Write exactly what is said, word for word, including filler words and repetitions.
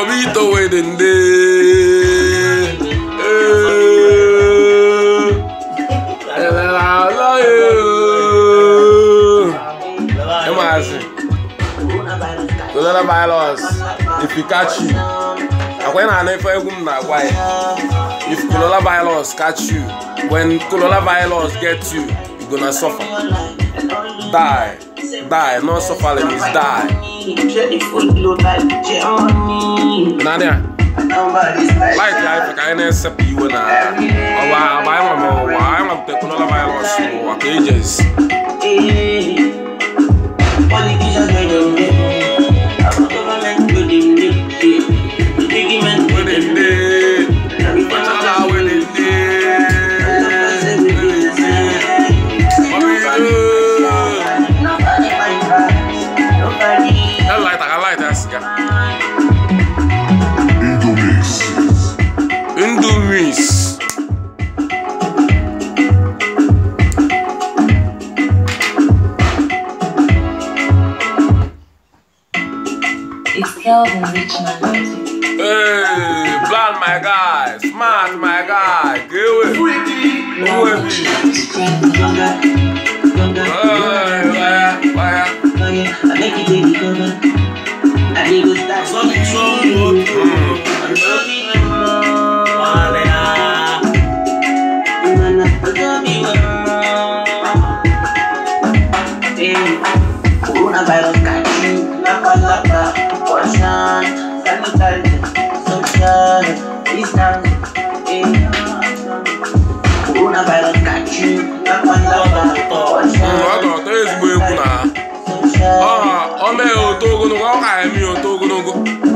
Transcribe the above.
Bobito waiting there. Coronavirus, if you catch you, and when I never why, if coronavirus catch you, when coronavirus gets you, you're gonna suffer. Die, die, not suffer, let us die. Nadia, like life, I can't accept you and I. Why am I? Why am I taking coronavirus for ages? It's Kelvin Richmond music. Hey, blind my guy, smart my guy, get away. Go away. Hey, fire, fire. I make it baby cover. I need to start something strong. Coronavirus got you, knock on the back, portion, sanitizer, social distance. Coronavirus got you, knock on the back, portion. Ah, I'm a Togo, no, I'm a Togo.